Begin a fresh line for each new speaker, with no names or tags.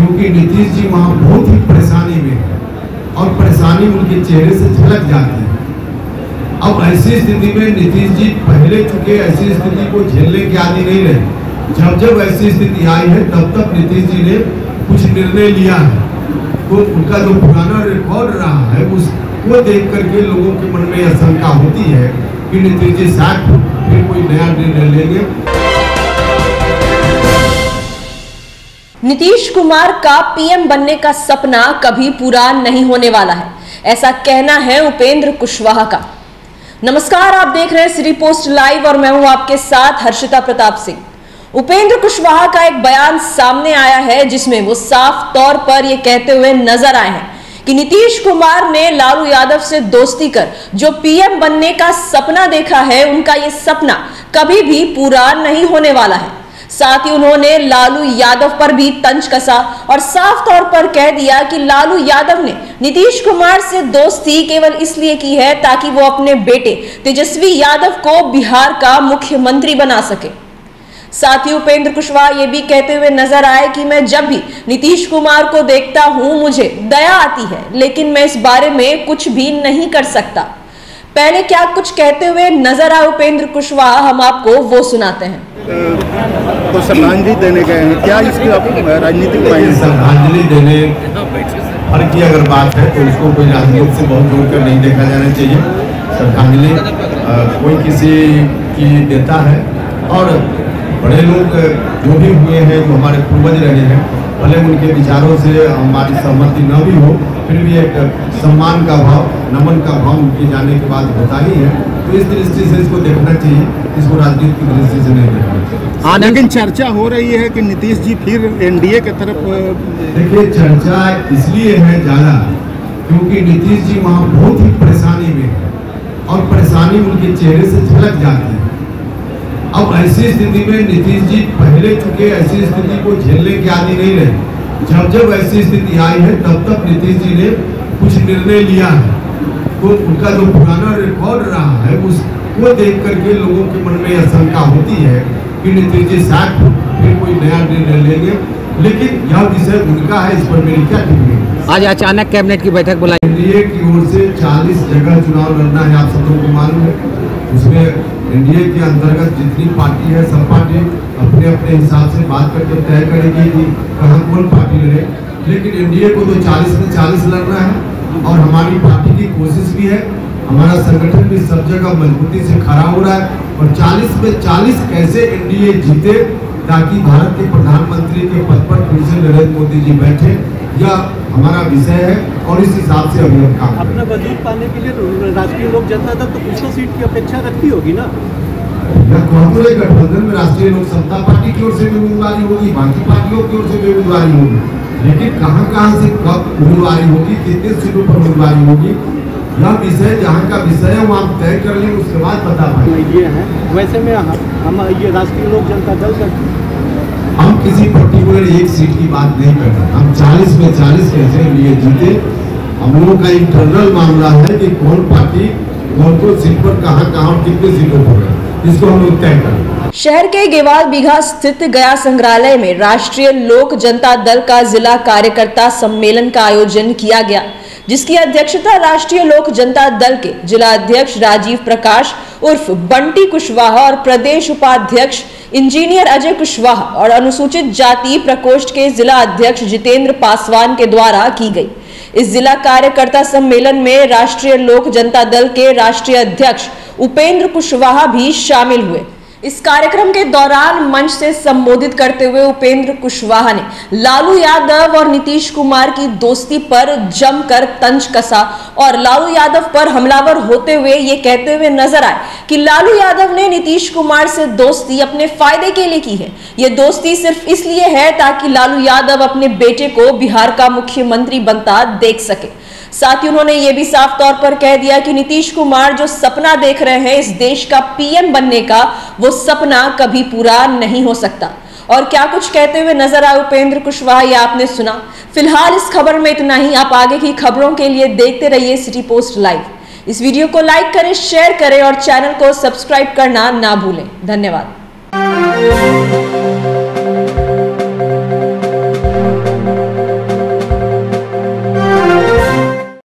क्योंकि नीतीश जी वहाँ बहुत ही परेशानी में है और परेशानी उनके चेहरे से झलक जाती है। अब ऐसी स्थिति में नीतीश जी पहले चुके ऐसी स्थिति को झेलने के आदि नहीं रहे। जब जब ऐसी स्थिति आई है तब तब नीतीश जी ने कुछ निर्णय लिया है, तो उनका जो पुराना रिकॉर्ड रहा है उसको देख करके लोगों के मन में यह शंका होती है कि नीतीश जी शायद फिर कोई नया निर्णय लेंगे।
नीतीश कुमार का पीएम बनने का सपना कभी पूरा नहीं होने वाला है, ऐसा कहना है उपेंद्र कुशवाहा का। नमस्कार, आप देख रहे हैं सिटी पोस्ट लाइव और मैं हूं आपके साथ हर्षिता प्रताप सिंह। उपेंद्र कुशवाहा का एक बयान सामने आया है जिसमें वो साफ तौर पर ये कहते हुए नजर आए हैं कि नीतीश कुमार ने लालू यादव से दोस्ती कर जो पीएम बनने का सपना देखा है, उनका ये सपना कभी भी पूरा नहीं होने वाला है। साथ ही उन्होंने लालू यादव पर भी तंज कसा और साफ तौर पर कह दिया कि लालू यादव ने नीतीश कुमार से दोस्ती केवल इसलिए की है ताकि वो अपने बेटे तेजस्वी यादव को बिहार का मुख्यमंत्री बना सके। साथ ही उपेंद्र कुशवाहा ये भी कहते हुए नजर आए कि मैं जब भी नीतीश कुमार को देखता हूं मुझे दया आती है, लेकिन मैं इस बारे में कुछ भी नहीं कर सकता। पहले क्या कुछ कहते हुए नजर आए उपेंद्र कुशवाहा, हम आपको वो सुनाते हैं।
तो श्रद्धांजलि देने गए हैं, क्या इसकी राजनीतिक
श्रद्धांजलि देने पर की अगर बात है तो उसको कोई राजनीति से बहुत जोड़कर नहीं देखा जाना चाहिए। श्रद्धांजलि कोई किसी की देता है और बड़े लोग जो भी हुए हैं, जो हमारे पूर्वज रहे हैं, भले उनके विचारों से हमारी सहमति न भी हो, फिर भी एक सम्मान का भाव, नमन का भाव उनके जाने के बाद होता ही है। तो इस दृष्टि से इसको देखना चाहिए, इसको राजनीति की दृष्टि से नहीं देखना चाहिए।
लेकिन चर्चा हो रही है कि नीतीश जी फिर एनडीए की तरफ।
देखिए, चर्चा इसलिए है ज़्यादा क्योंकि नीतीश जी वहाँ बहुत ही परेशानी में है और परेशानी उनके चेहरे से झलक जाती है। अब ऐसी स्थिति में नीतीश जी पहले चुके ऐसी स्थिति को झेलने के आदि नहीं रहे। जब जब ऐसी स्थिति आई है तब तब नीतीश जी ने कुछ निर्णय लिया है, तो उनका जो पुराना रिकॉर्ड रहा है उसको देख करके लोगों के मन में यह शंका होती है कि नीतीश जी शायद फिर कोई नया निर्णय लेंगे। लेकिन यह विषय उनका है, इस पर मेरी क्या टिप्पणी।
आज अचानक कैबिनेट की बैठक बुलाई,
एनडीए की ओर से 40 जगह चुनाव लड़ना है, आप सबको को मालूम है। उसमें एनडीए के अंतर्गत जितनी पार्टी है, सब पार्टी अपने अपने हिसाब से बात करके तय करेगी कि कहाँ कौन पार्टी लड़े। लेकिन एनडीए को तो 40 में 40 लड़ना है और हमारी पार्टी की कोशिश भी है, हमारा संगठन भी सब जगह मजबूती से खड़ा हो रहा है और 40 में 40 कैसे एनडीए जीते ताकि भारत के प्रधानमंत्री के पद पर फिर से नरेंद्र मोदी जी बैठे, यह हमारा विषय है और इस हिसाब से अभी हम काम
अपना वजूद पाने के लिए राष्ट्रीय लोक जनता दल तो कुछ तो सीट की अपेक्षा रखती होगी ना।
गठबंधन में राष्ट्रीय लोक समता पार्टी की ओर से भी उम्मीदवारी होगी, बाकी पार्टियों की ओर से भी उम्मीदवारी होगी, लेकिन कहाँ कहाँ से कब उम्मीदवारी होगी, कितने सीटों पर उम्मीदवारी होगी, यह विषय जहाँ का विषय है वहाँ तय कर लेंगे, उसके बाद बता पाएंगे।
ये है वैसे में हम ये राष्ट्रीय लोक जनता दल का
हम किसी पर्टिकुलर एक सीट की बात नहीं कर रहे। हम 40 में 40 कैसे लिए जीते, हम लोगों का इंटरनल मामला है कि कौन पार्टी कौन को सीट पर कहाँ और कितने सीटों पर है, इसको हम लोग तय करें।
शहर के गेवाल बीघा स्थित गया संग्रहालय में राष्ट्रीय लोक जनता दल का जिला कार्यकर्ता सम्मेलन का आयोजन किया गया, जिसकी अध्यक्षता राष्ट्रीय लोक जनता दल के जिला अध्यक्ष राजीव प्रकाश उर्फ बंटी कुशवाहा और प्रदेश उपाध्यक्ष इंजीनियर अजय कुशवाहा और अनुसूचित जाति प्रकोष्ठ के जिला अध्यक्ष जितेंद्र पासवान के द्वारा की गई। इस जिला कार्यकर्ता सम्मेलन में राष्ट्रीय लोक जनता दल के राष्ट्रीय अध्यक्ष उपेंद्र कुशवाहा भी शामिल हुए। इस कार्यक्रम के दौरान मंच से संबोधित करते हुए उपेंद्र कुशवाहा ने लालू यादव और नीतीश कुमार की दोस्ती पर जमकर तंज कसा और लालू यादव पर हमलावर होते हुए ये कहते हुए नजर आए कि लालू यादव ने नीतीश कुमार से दोस्ती अपने फायदे के लिए की है। ये दोस्ती सिर्फ इसलिए है ताकि लालू यादव अपने बेटे को बिहार का मुख्यमंत्री बनता देख सके। साथ ही उन्होंने ये भी साफ तौर पर कह दिया कि नीतीश कुमार जो सपना देख रहे हैं इस देश का पीएम बनने का, वो सपना कभी पूरा नहीं हो सकता। और क्या कुछ कहते हुए नजर आए उपेंद्र कुशवाहा, ये आपने सुना। फिलहाल इस खबर में इतना ही। आप आगे की खबरों के लिए देखते रहिए सिटी पोस्ट लाइव। इस वीडियो को लाइक करें, शेयर करें और चैनल को सब्सक्राइब करना ना भूलें। धन्यवाद।